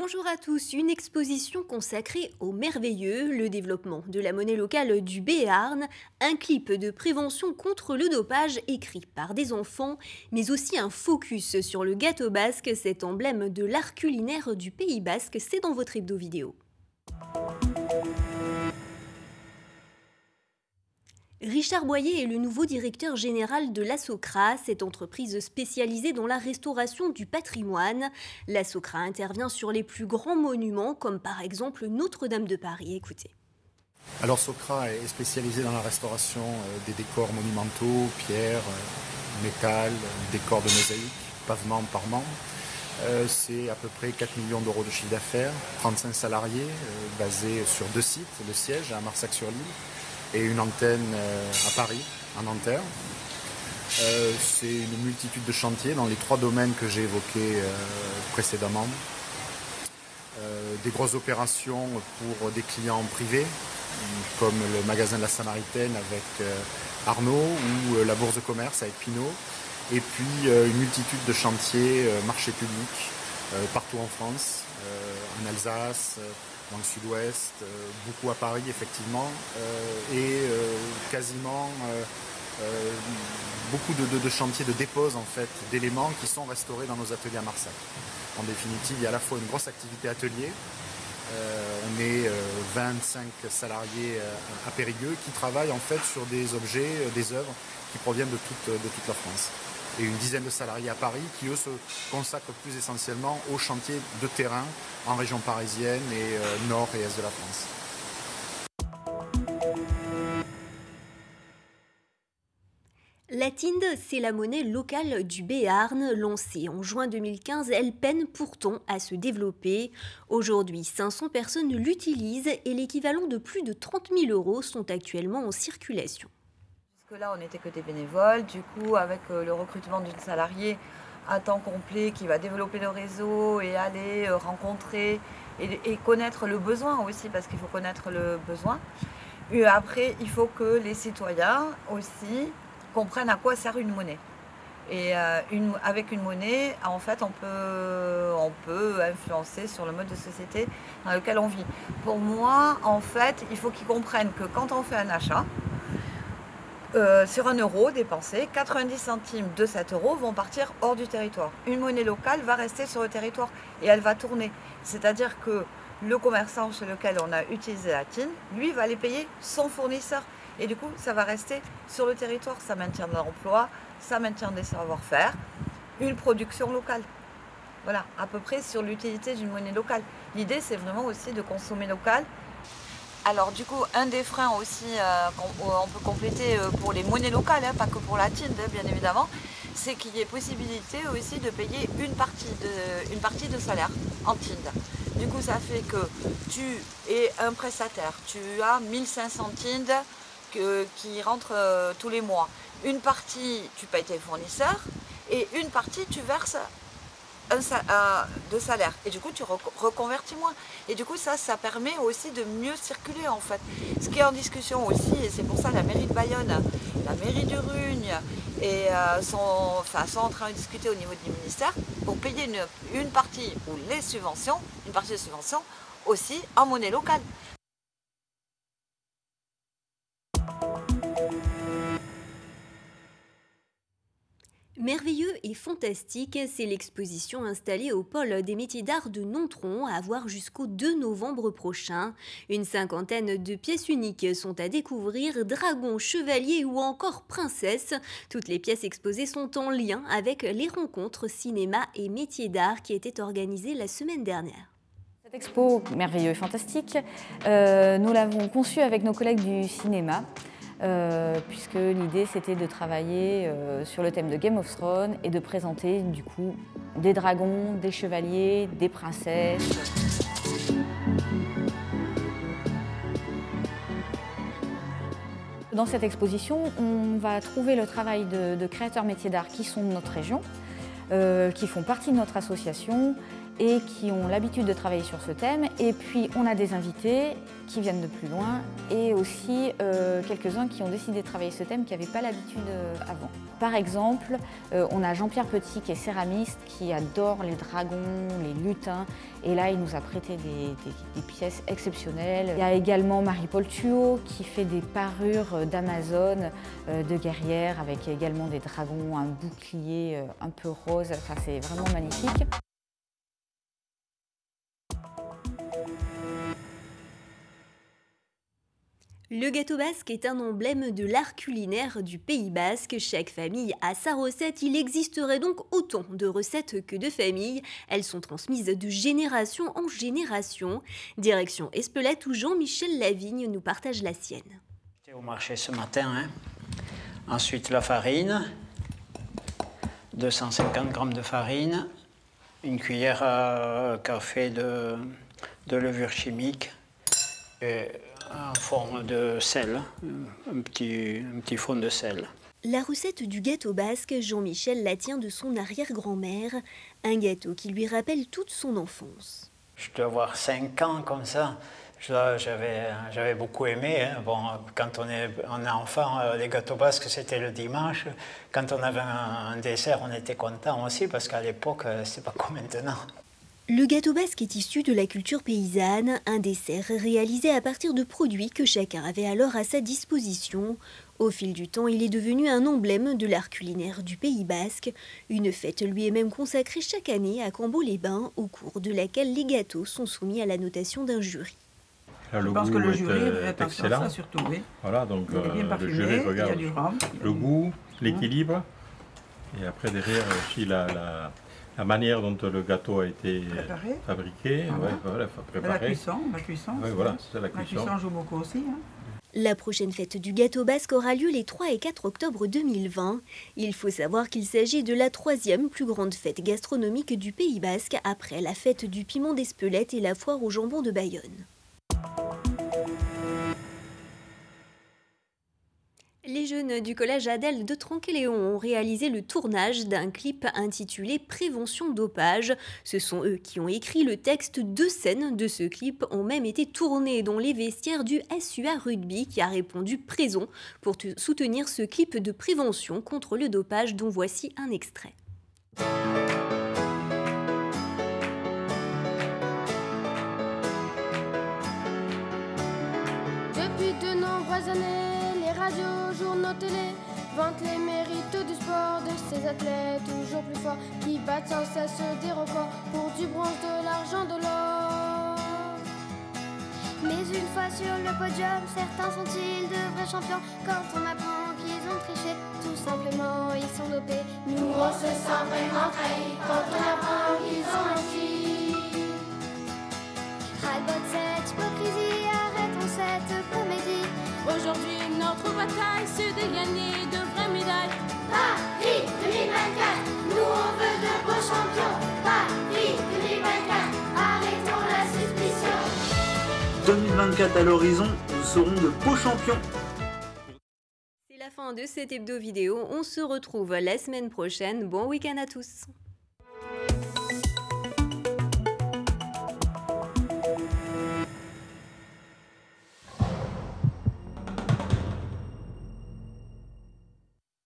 Bonjour à tous, une exposition consacrée au merveilleux, le développement de la monnaie locale du Béarn, un clip de prévention contre le dopage écrit par des enfants, mais aussi un focus sur le gâteau basque, cet emblème de l'art culinaire du Pays basque, c'est dans votre hebdo vidéo. Richard Boyer est le nouveau directeur général de la Socra, cette entreprise spécialisée dans la restauration du patrimoine. La Socra intervient sur les plus grands monuments, comme par exemple Notre-Dame de Paris. Écoutez. Alors Socra est spécialisée dans la restauration des décors monumentaux, pierres, métal, décors de mosaïque, pavement par membre. C'est à peu près 4 millions d'euros de chiffre d'affaires, 35 salariés basés sur 2 sites, le siège à Marsac-sur-l'Île et une antenne à Paris, à Nanterre. C'est une multitude de chantiers dans les 3 domaines que j'ai évoqués précédemment. Des grosses opérations pour des clients privés, comme le magasin de la Samaritaine avec Arnaud ou la Bourse de commerce avec Pinault. Et puis une multitude de chantiers, marchés publics, partout en France, en Alsace, dans le sud-ouest, beaucoup à Paris effectivement, et quasiment beaucoup de chantiers de dépose en fait, d'éléments qui sont restaurés dans nos ateliers à Marsac. En définitive, il y a à la fois une grosse activité atelier, on est 25 salariés à Périgueux qui travaillent en fait sur des objets, des œuvres qui proviennent de toute la France. Et une dizaine de salariés à Paris qui, eux, se consacrent plus essentiellement aux chantiers de terrain en région parisienne et nord et est de la France. La Tinde, c'est la monnaie locale du Béarn. Lancée en juin 2015, elle peine pourtant à se développer. Aujourd'hui, 500 personnes l'utilisent et l'équivalent de plus de 30 000 euros sont actuellement en circulation. Jusque-là, on n'était que des bénévoles. Du coup, avec le recrutement d'une salariée à temps complet qui va développer le réseau et aller rencontrer et connaître le besoin aussi, parce qu'il faut connaître le besoin. Et après, il faut que les citoyens aussi comprennent à quoi sert une monnaie. Et avec une monnaie, en fait, on peut influencer sur le mode de société dans lequel on vit. Pour moi, en fait, il faut qu'ils comprennent que quand on fait un achat, sur 1 euro dépensé, 90 centimes de 7 euros vont partir hors du territoire. Une monnaie locale va rester sur le territoire et elle va tourner. C'est-à-dire que le commerçant chez lequel on a utilisé la TIN, lui va aller payer son fournisseur. Et du coup, ça va rester sur le territoire. Ça maintient de l'emploi, ça maintient des savoir-faire, une production locale. Voilà, à peu près sur l'utilité d'une monnaie locale. L'idée, c'est vraiment aussi de consommer local. Alors du coup, un des freins aussi qu'on peut compléter pour les monnaies locales, hein, pas que pour la TIND, bien évidemment, c'est qu'il y ait possibilité aussi de payer une partie de salaire en TIND. Du coup, ça fait que tu es un prestataire, tu as 1500 TIND qui rentrent tous les mois. Une partie, tu payes tes fournisseurs et une partie, tu verses de salaire et du coup tu reconvertis moins et du coup ça permet aussi de mieux circuler en fait. Ce qui est en discussion aussi, et c'est pour ça la mairie de Bayonne, la mairie du Rugne et sont en train de discuter au niveau du ministère pour payer une partie ou les subventions, une partie des subventions aussi en monnaie locale. Merveilleux et fantastique, c'est l'exposition installée au pôle des métiers d'art de Nontron à voir jusqu'au 2 novembre prochain. Une 50aine de pièces uniques sont à découvrir, dragons, chevaliers ou encore princesses. Toutes les pièces exposées sont en lien avec les rencontres cinéma et métiers d'art qui étaient organisées la semaine dernière. Cette expo Merveilleux et fantastique, nous l'avons conçue avec nos collègues du cinéma. Puisque l'idée c'était de travailler sur le thème de Game of Thrones et de présenter du coup des dragons, des chevaliers, des princesses. Dans cette exposition, on va trouver le travail de créateurs métiers d'art qui sont de notre région, qui font partie de notre association et qui ont l'habitude de travailler sur ce thème. Et puis on a des invités qui viennent de plus loin et aussi quelques-uns qui ont décidé de travailler ce thème qui n'avaient pas l'habitude avant. Par exemple, on a Jean-Pierre Petit qui est céramiste, qui adore les dragons, les lutins, et là il nous a prêté des pièces exceptionnelles. Il y a également Marie-Paul Thuot qui fait des parures d'Amazone, de guerrières, avec également des dragons, un bouclier un peu rose, enfin, c'est vraiment magnifique. Le gâteau basque est un emblème de l'art culinaire du Pays basque. Chaque famille a sa recette. Il existerait donc autant de recettes que de familles. Elles sont transmises de génération en génération. Direction Espelette où Jean-Michel Lavigne nous partage la sienne. J'étais au marché ce matin. Ensuite la farine, 250 g de farine, une cuillère à café de levure chimique et un fond de sel, un petit fond de sel. La recette du gâteau basque, Jean-Michel la tient de son arrière-grand-mère, un gâteau qui lui rappelle toute son enfance. Je dois avoir 5 ans comme ça. J'avais beaucoup aimé. Bon, quand on est enfant, les gâteaux basques, c'était le dimanche. Quand on avait un dessert, on était content aussi, parce qu'à l'époque, c'est pas comme maintenant. Le gâteau basque est issu de la culture paysanne, un dessert réalisé à partir de produits que chacun avait alors à sa disposition. Au fil du temps, il est devenu un emblème de l'art culinaire du Pays basque. Une fête lui est même consacrée chaque année à Cambo-les-Bains, au cours de laquelle les gâteaux sont soumis à la notation d'un jury. Là, je pense que le jury est excellent. Ça surtout, oui. Voilà, donc il est bien parfumé, le jury regarde il y a du rhum, le goût, l'équilibre, et après derrière aussi la manière dont le gâteau a été fabriqué, voilà, préparé. La cuisson. Ouais, voilà, c'est ça, la cuisson. La cuisson joue beaucoup aussi. La prochaine fête du gâteau basque aura lieu les 3 et 4 octobre 2020. Il faut savoir qu'il s'agit de la 3e plus grande fête gastronomique du Pays basque, après la fête du piment d'Espelette et la foire au jambon de Bayonne. Les jeunes du collège Adèle de Tranquéléon ont réalisé le tournage d'un clip intitulé « Prévention dopage ». Ce sont eux qui ont écrit le texte. 2 scènes de ce clip ont même été tournées dans les vestiaires du SUA Rugby qui a répondu présent pour soutenir ce clip de prévention contre le dopage dont voici un extrait. Depuis de nombreuses années, radios, journaux, télé vantent les mérites du sport de ces athlètes toujours plus forts qui battent sans cesse des records pour du bronze, de l'argent, de l'or. Mais une fois sur le podium, certains sont-ils de vrais champions? Quand on apprend qu'ils ont triché, tout simplement ils sont dopés. Nous on se sent vraiment trahi quand on apprend qu'ils ont menti. Ras-le-bol de cette hypocrisie, arrêtons cette comédie. Aujourd'hui, notre bataille, c'est de gagner de vraies médailles. Paris 2024, nous on veut de beaux champions. Paris 2024, arrêtons la suspicion. 2024 à l'horizon, nous serons de beaux champions. C'est la fin de cette hebdo vidéo. On se retrouve la semaine prochaine. Bon week-end à tous.